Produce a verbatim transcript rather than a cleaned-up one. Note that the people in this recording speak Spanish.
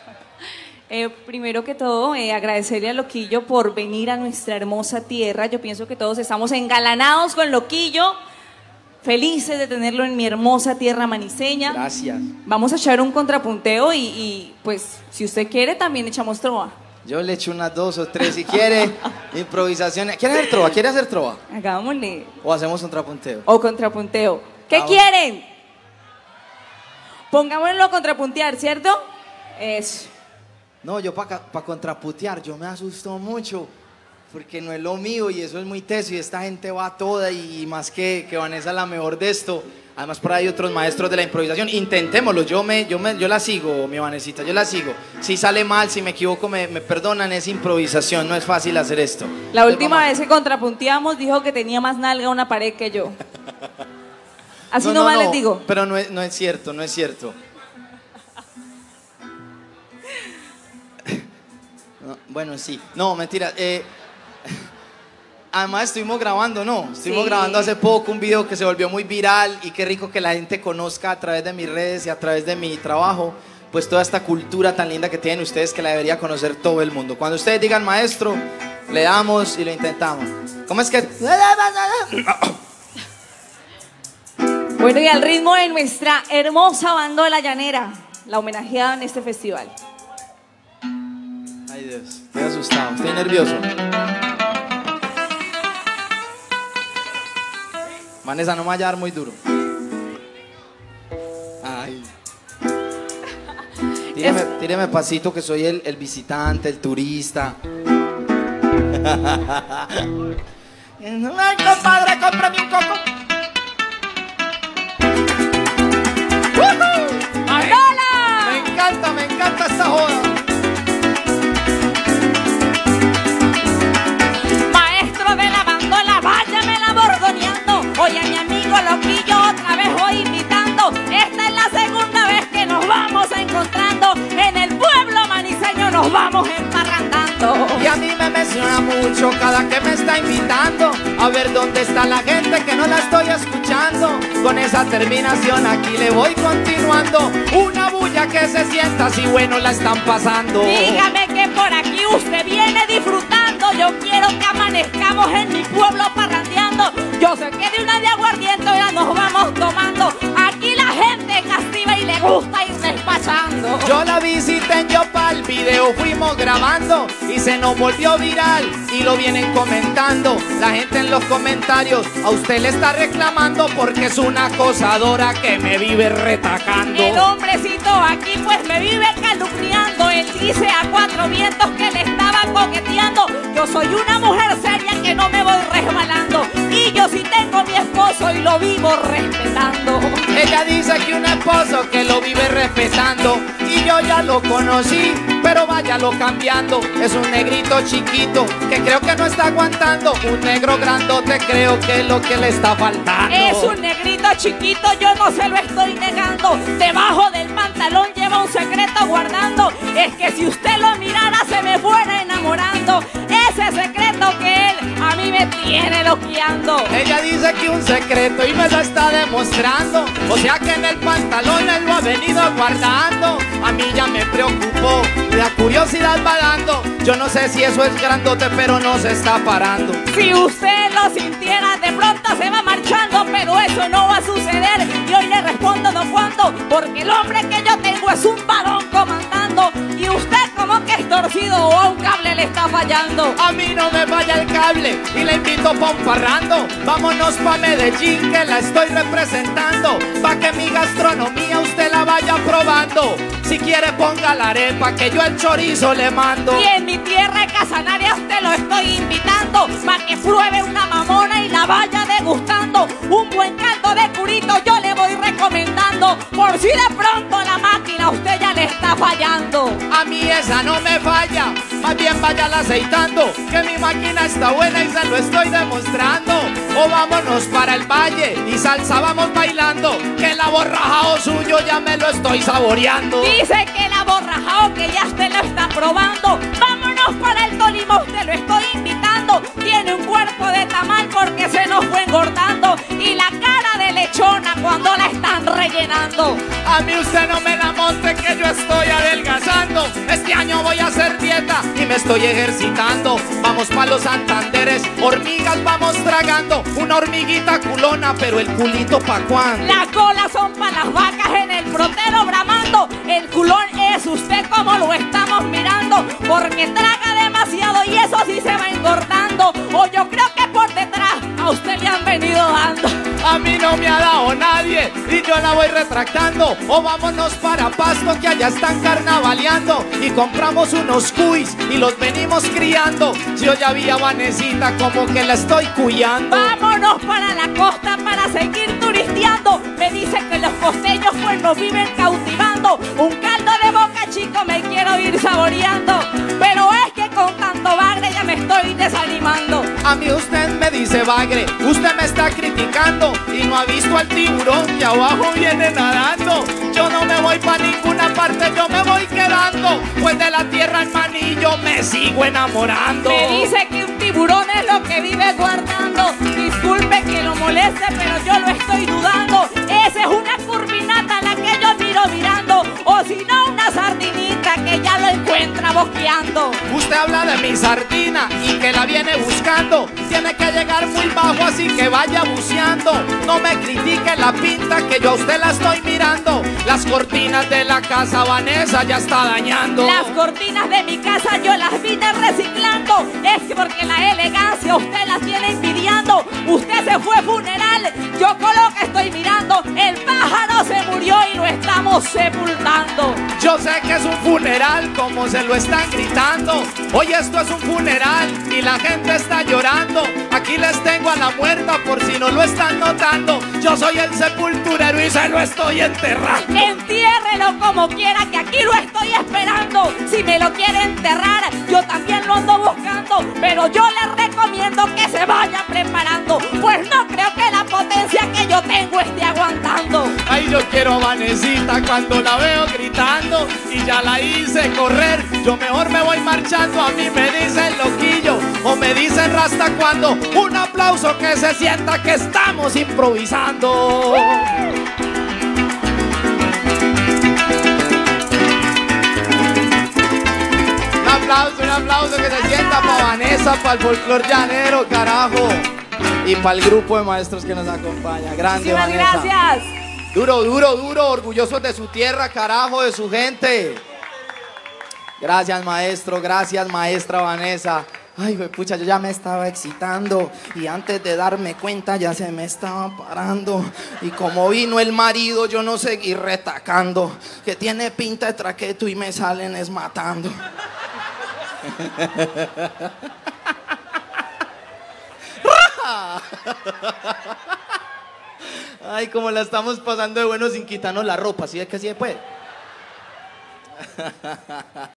Eh, primero que todo, eh, agradecerle a Loquillo por venir a nuestra hermosa tierra. Yo pienso que todos estamos engalanados con Loquillo, felices de tenerlo en mi hermosa tierra maniseña. Gracias. Vamos a echar un contrapunteo y, y pues, si usted quiere, también echamos trova. Yo le echo unas dos o tres si quiere. Improvisaciones. ¿Quiere hacer trova? ¿Quiere hacer trova? Hagámosle. ¿O hacemos contrapunteo? O contrapunteo. ¿Qué Ah, quieren? Pongámoslo a contrapuntear, ¿cierto? Eso. No, yo para pa contraputear, yo me asusto mucho porque no es lo mío y eso es muy teso y esta gente va toda y más que, que Vanessa es la mejor de esto. Además por ahí hay otros maestros de la improvisación. Intentémoslo, yo, me, yo, me, yo la sigo, mi Vanesita, yo la sigo. Si sale mal, si me equivoco, me, me perdonan, es improvisación, no es fácil hacer esto. La última vez que contrapunteamos dijo que tenía más nalga una pared que yo. Así no, nomás no, no, les digo. Pero no es, no es cierto, no es cierto. No, bueno, sí. No, mentira. Eh, además estuvimos grabando, ¿no? Estuvimos Sí. grabando hace poco un video que se volvió muy viral y qué rico que la gente conozca a través de mis redes y a través de mi trabajo, pues toda esta cultura tan linda que tienen ustedes que la debería conocer todo el mundo. Cuando ustedes digan maestro, le damos y lo intentamos. ¿Cómo es que...? Bueno, y al ritmo de nuestra hermosa bandola llanera, la homenajeada en este festival. Ay Dios, estoy asustado, estoy nervioso. Vanessa, no me vaya a dar muy duro. Ay. Tíreme, tíreme pasito que soy el, el visitante, el turista. Ay, compadre, cómprame un coco. ¡Bandola! Me encanta, me encanta esta joda. Maestro de la bandola, váyamela bordoneando. Oye, a mi amigo Loquillo otra vez voy invitando. Esta es la segunda vez que nos vamos encontrando. En el pueblo maniseño nos vamos emparrandando. Y a mí me emociona mucho cada que me está invitando a ver dónde está la gente que no la estoy escuchando. Con esa terminación aquí le voy continuando. Una bulla que se sienta si bueno la están pasando. Dígame que por aquí usted viene disfrutando. Yo quiero que amanezcamos en mi pueblo parrandeando. Yo sé que de una de aguardiente ya nos vamos tomando. Aquí la gente castiga y le gusta ir despachando. Yo la visité en Yopal, video fuimos grabando y se nos volvió viral y lo vienen comentando. La gente en los comentarios a usted le está reclamando porque es una acosadora que me vive retacando. El hombrecito aquí pues me vive calumniando. Él dice a cuatro vientos que le estaba coqueteando. Yo soy una mujer seria que no me voy resbalando. Y yo sí tengo mi esposo y lo vivo respetando. Ella dice que un esposo que lo vive respetando y yo ya lo conocí, pero váyalo cambiando. Es un negrito chiquito que creo que no está aguantando. Un negro grandote creo que es lo que le está faltando. Es un negrito chiquito, yo no se lo estoy negando. Debajo del pantalón lleva un secreto guardando. Es que si usted lo mirara se me fuera enamorando. Ese secreto que él a mí me tiene loqueando. Ella dice que un secreto y me lo está demostrando. O sea que en el pantalón él lo ha venido guardando. A mí ya me preocupó, la curiosidad va dando. Yo no sé si eso es grandote, pero no se está parando. Si usted lo sintiera, de pronto se va marchando, pero eso no va a suceder. Y hoy le respondo no cuando, porque el hombre que yo tengo es un varón comandando. Y usted como que es torcido o a un cable le está fallando. A mí no me vaya el cable y le invito pa' un parrando. Vámonos pa' Medellín que la estoy representando, pa' que mi gastronomía usted la vaya probando. Si quiere ponga la arepa que yo el chorizo le mando. Y en mi tierra de Casanaria usted lo estoy invitando, pa' que pruebe una mamona y la vaya degustando. Un buen caldo de curito yo le voy recomendando, por si de pronto la máquina a usted ya le está fallando. A mí esa no me falla, más bien váyala aceitando, que mi máquina está buena y se lo estoy demostrando. O vámonos para el valle y salsa vamos bailando, que el aborrajao suyo ya me lo estoy saboreando. Dice que el aborrajao que ya usted lo está probando. Vámonos para el Tolima, usted lo estoy invitando. Tiene un cuerpo de tamal porque se nos fue engordando, y la cara de lechona cuando la están rellenando. A mí usted no me la monte que yo estoy adelgazando. estoy ejercitando. Vamos pa' los Santanderes, hormigas vamos tragando. Una hormiguita culona, pero el culito pa' cuándo. Las colas son pa' las vacas en el frotero bramando. El culón es usted como lo estamos mirando, porque traga demasiado y eso sí se va engordando. O yo creo que por detrás a usted le han venido dando. A mí no me ha dado nadie y yo la voy retractando. O vámonos para Pasto que allá están carnavaleando y compramos unos cuis y los venimos criando. Yo ya vi a Vanesita como que la estoy cuyando. Vámonos para la costa para seguir turisteando. Me dicen que los costeños pues nos viven cautivando. Un caldo de boca chico me quiero ir saboreando, pero es que con tanto bagre ya me estoy desanimando. A mí usted me dice bagre, usted me está criticando y no ha visto al tiburón que abajo viene nadando. Yo no me voy pa' ninguna parte, yo me voy quedando, pues de la tierra en manillo me sigo enamorando. Me dice que un tiburón es lo que vive guardando. Disculpe que lo moleste, pero yo lo estoy dudando. Esa es una curvinata la que yo miro mirando, o si no una sardinita que ya lo encuentra boqueando. Usted habla de mi sardina y que la viene buscando. Tiene que llegar muy bajo, así que vaya buceando. No me critique la pinta que yo a usted la estoy mirando. Las cortinas de la casa Vanessa ya está dañando. Las cortinas de mi casa yo las vine reciclando. Es que porque la elegancia usted la tiene envidiando. Usted se fue funeral, yo con lo que estoy mirando, el pájaro se murió y lo estamos sepultando. Yo sé que es un funeral como se lo están gritando. Hoy esto es un funeral y la gente está llorando. Aquí les tengo a la muerta por si no lo están notando. Yo soy el sepulturero y se lo estoy enterrando. Entiérrelo como quiera que aquí lo estoy esperando. Si me lo quiere enterrar yo también lo ando buscando, pero yo le recomiendo que se vaya preparando, pues no creo que la potencia que yo tengo esté aguantando. Ay, yo quiero a Vanesita cuando la veo gritando y ya la hice correr. Yo mejor me voy marchando, a mí me dicen loquillo o me dicen rasta cuando. Un aplauso que se sienta que estamos improvisando. Un aplauso, un aplauso que se sienta para Vanessa, para el folclor llanero, carajo. Y para el grupo de maestros que nos acompaña. Grande, Muchísimas Vanessa. gracias. Duro, duro, duro, orgullosos de su tierra, carajo, de su gente. Gracias, maestro, gracias, maestra Vanessa. Ay, pucha, yo ya me estaba excitando y antes de darme cuenta ya se me estaba parando. Y como vino el marido, yo no seguí retacando, que tiene pinta de traqueto y me salen es matando. Ay, como la estamos pasando de bueno sin quitarnos la ropa, ¿sí es que sí se puede?